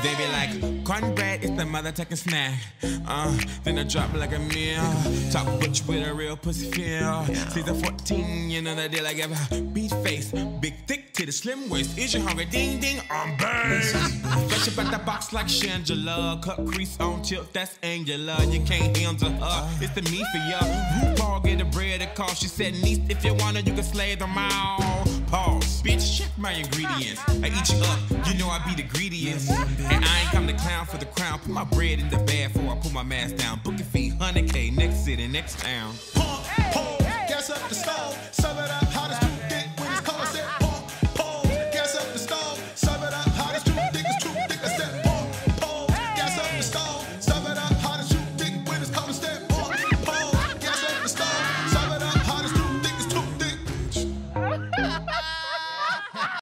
They be like, Kornbread is the mother taking snack. Then I drop like a meal. Talk butch with a real pussy feel. Season 14, you know the deal I give her. Beat face, big thick titty, slim waist. Is you hungry? Ding ding, I'm burned. Fresh up at the box like Shangela. Cut crease on tilt, that's angular. You can't handle her, it's the me for ya. RuPaul get the bread it cost. She said, niece, if you wanna, you can slay them all. Pause, bitch, check my ingredients. I eat you up, you know I be the greediest. And I ain't come to clown for the crown. Put my bread in the bag before I put my mask down. Book your fee, 100K, next city, next town. Pump, gas up the stove, serve it up.